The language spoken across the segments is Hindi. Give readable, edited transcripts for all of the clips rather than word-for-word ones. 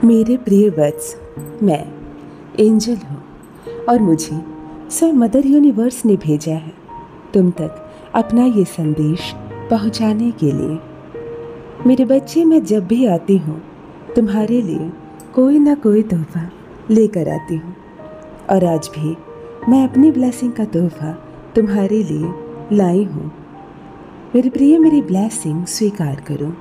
मेरे प्रिय वत्स, मैं एंजल हूँ और मुझे स्वयं मदर यूनिवर्स ने भेजा है तुम तक अपना ये संदेश पहुँचाने के लिए। मेरे बच्चे, मैं जब भी आती हूँ तुम्हारे लिए कोई ना कोई तोहफा लेकर आती हूँ और आज भी मैं अपनी ब्लेसिंग का तोहफा तुम्हारे लिए लाई हूँ। मेरे प्रिय, मेरी ब्लेसिंग स्वीकार करो।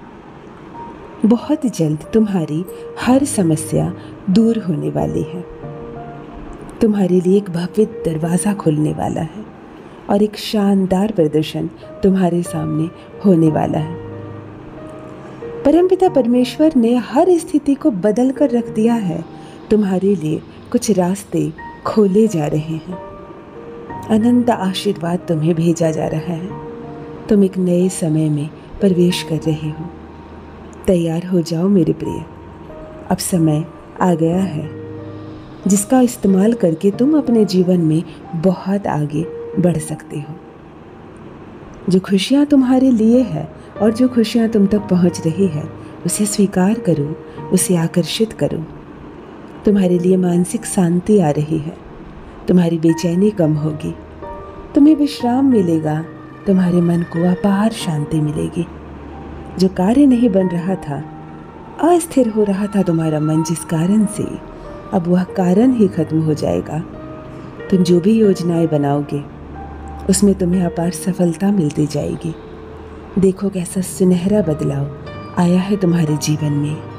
बहुत जल्द तुम्हारी हर समस्या दूर होने वाली है। तुम्हारे लिए एक भव्य दरवाज़ा खुलने वाला है और एक शानदार प्रदर्शन तुम्हारे सामने होने वाला है। परमपिता परमेश्वर ने हर स्थिति को बदल कर रख दिया है। तुम्हारे लिए कुछ रास्ते खोले जा रहे हैं। अनंत आशीर्वाद तुम्हें भेजा जा रहा है। तुम एक नए समय में प्रवेश कर रहे हो। तैयार हो जाओ मेरे प्रिय, अब समय आ गया है जिसका इस्तेमाल करके तुम अपने जीवन में बहुत आगे बढ़ सकते हो। जो खुशियाँ तुम्हारे लिए है और जो खुशियाँ तुम तक पहुँच रही है, उसे स्वीकार करो, उसे आकर्षित करो। तुम्हारे लिए मानसिक शांति आ रही है। तुम्हारी बेचैनी कम होगी, तुम्हें विश्राम मिलेगा, तुम्हारे मन को अपार शांति मिलेगी। जो कार्य नहीं बन रहा था, अस्थिर हो रहा था तुम्हारा मन जिस कारण से, अब वह कारण ही खत्म हो जाएगा। तुम जो भी योजनाएं बनाओगे उसमें तुम्हें अपार सफलता मिलती जाएगी। देखो कैसा सुनहरा बदलाव आया है तुम्हारे जीवन में।